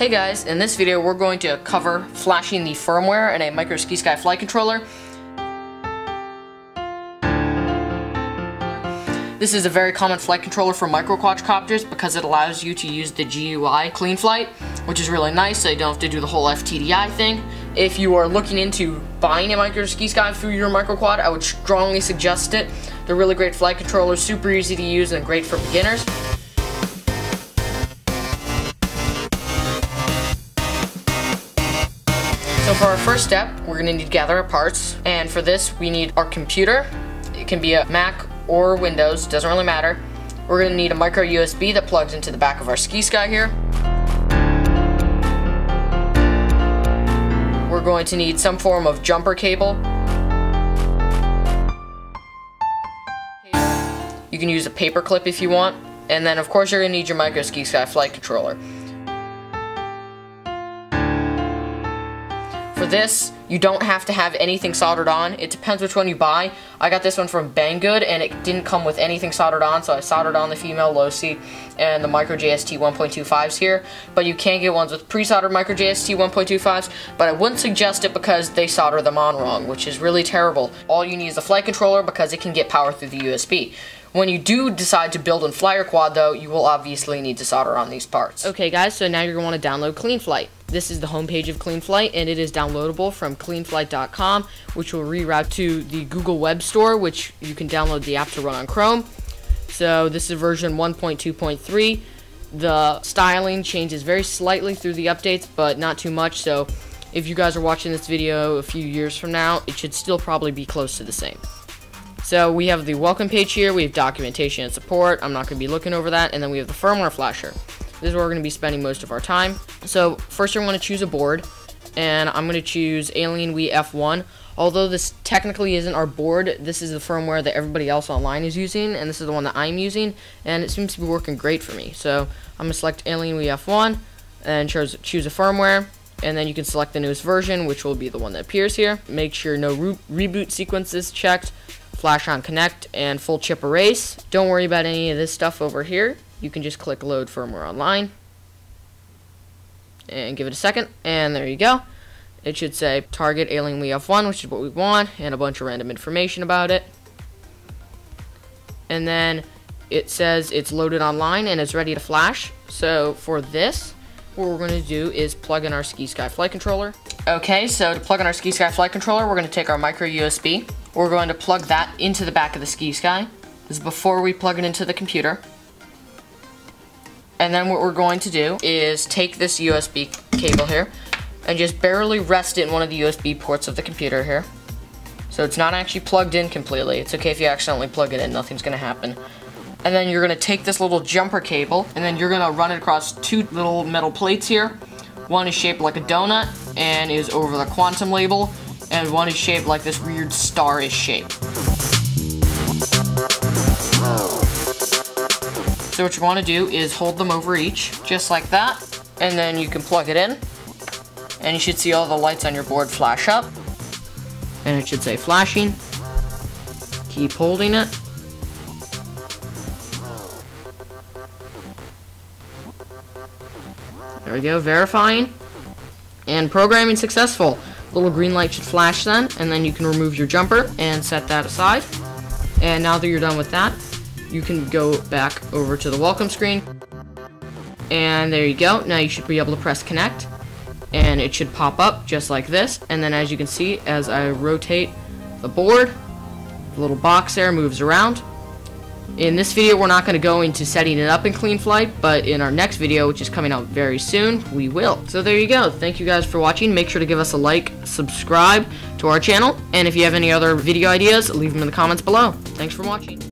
Hey guys, in this video we're going to cover flashing the firmware in a Micro SciSky flight controller. This is a very common flight controller for micro quadcopters because it allows you to use the GUI clean flight, which is really nice, so you don't have to do the whole FTDI thing. If you are looking into buying a Micro SciSky for your micro quad, I would strongly suggest it. They're really great flight controllers, super easy to use and great for beginners. So for our first step, we're going to need to gather our parts, and for this we need our computer. It can be a Mac or Windows, doesn't really matter. We're going to need a micro USB that plugs into the back of our SciSky here. We're going to need some form of jumper cable. You can use a paper clip if you want, and then of course you're going to need your Micro SciSky flight controller. For this, you don't have to have anything soldered on. It depends which one you buy. I got this one from Banggood and it didn't come with anything soldered on, so I soldered on the female LOSI and the Micro JST 1.25s here. But you can get ones with pre-soldered Micro JST 1.25s, but I wouldn't suggest it because they solder them on wrong, which is really terrible. All you need is a flight controller because it can get power through the USB. When you do decide to build and fly your quad though, you will obviously need to solder on these parts. Okay guys, so now you're going to want to download CleanFlight. This is the homepage of CleanFlight, and it is downloadable from cleanflight.com, which will reroute to the Google Web Store, which you can download the app to run on Chrome. So this is version 1.2.3. The styling changes very slightly through the updates, but not too much, so if you guys are watching this video a few years from now, it should still probably be close to the same. So we have the welcome page here, we have documentation and support, I'm not going to be looking over that, and then we have the firmware flasher. This is where we're going to be spending most of our time. So first I'm going to choose a board, and I'm going to choose Alienware F1. Although this technically isn't our board, this is the firmware that everybody else online is using, and this is the one that I'm using, and it seems to be working great for me. So I'm going to select Alienware F1, and choose a firmware, and then you can select the newest version, which will be the one that appears here. Make sure no reboot sequence is checked, flash on connect, and full chip erase. Don't worry about any of this stuff over here. You can just click load firmware online and give it a second, and there you go. It should say target Alienware F1, which is what we want, and a bunch of random information about it. And then it says it's loaded online and it's ready to flash. So for this, what we're going to do is plug in our SciSky flight controller. Okay, so to plug in our SciSky flight controller, we're going to take our micro USB. We're going to plug that into the back of the SciSky. This is before we plug it into the computer. And then what we're going to do is take this USB cable here and just barely rest it in one of the USB ports of the computer here. So it's not actually plugged in completely. It's okay if you accidentally plug it in, nothing's going to happen. And then you're going to take this little jumper cable and then you're going to run it across two little metal plates here. One is shaped like a donut and is over the quantum label, and one is shaped like this weird star-ish shape. So what you want to do is hold them over each, just like that, and then you can plug it in, and you should see all the lights on your board flash up, and it should say flashing. Keep holding it. There we go, verifying, and programming successful. Little green light should flash then, and then you can remove your jumper and set that aside. And now that you're done with that, you can go back over to the welcome screen, and there you go. Now you should be able to press connect, and it should pop up just like this. And then as you can see, as I rotate the board, the little box there moves around. In this video, we're not going to go into setting it up in CleanFlight, but in our next video, which is coming out very soon, we will. So there you go. Thank you guys for watching. Make sure to give us a like, subscribe to our channel, and if you have any other video ideas, leave them in the comments below. Thanks for watching.